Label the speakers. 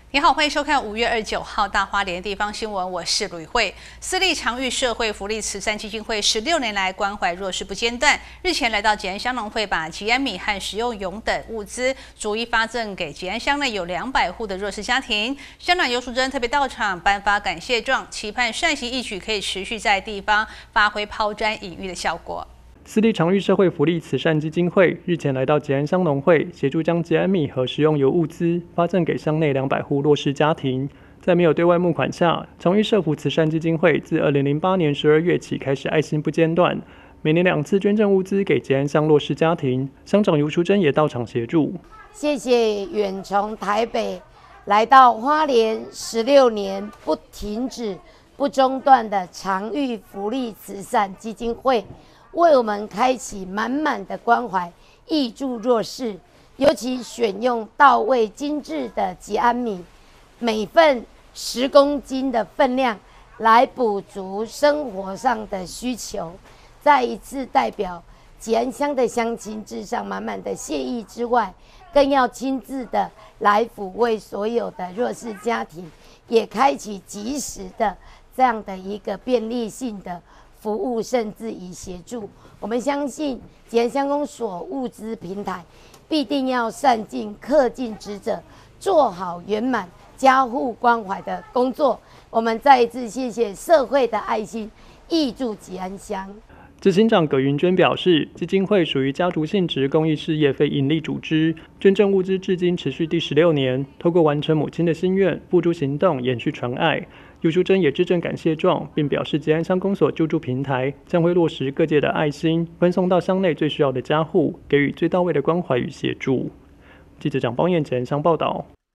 Speaker 1: 你好，欢迎收看5月29号大花莲地方新闻，我是吕慧。私立长育社会福利慈善基金会16年来关怀弱势不间断，日前来到吉安乡农会，把吉安米和食用油等物资逐一发赠给吉安乡内有200户的弱势家庭。乡长游淑珍特别到场颁发感谢状，期盼善行义举可以持续在地方发挥抛砖引玉的效果。
Speaker 2: 私立长育社会福利慈善基金会日前来到吉安乡农会，协助将吉安米和食用油物资发赠给乡内200户弱势家庭。在没有对外募款下，长育社福慈善基金会自2008年12月起开始爱心不间断，每年2次捐赠物资给吉安乡弱势家庭。乡长游淑珍也到场协助。
Speaker 3: 谢谢远从台北来到花莲16年不停止、不中断的长育福利慈善基金会。为我们开启满满的关怀，挹注弱势，尤其选用到位精致的吉安米，每份10公斤的分量，来补足生活上的需求。再一次代表吉安乡的乡亲致上满满的谢意之外，更要亲自的来抚慰所有的弱势家庭，也开启及时的这样的一个便利性的服务，甚至以协助。我们相信吉安乡公所物资平台必定要善尽恪尽职责，做好圆满家户关怀的工作。我们再一次谢谢社会的爱心，挹注吉安乡。
Speaker 2: 执行长葛云娟表示，基金会属于家族性质公益事业非营利组织，捐赠物资至今持续第16年，透过完成母亲的心愿，付诸行动，延续传爱。游淑珍也致赠感谢状，并表示吉安乡公所救助平台将会落实各界的爱心，分送到乡内最需要的家户，给予最到位的关怀与协助。记者蒋邦彦吉安乡报道。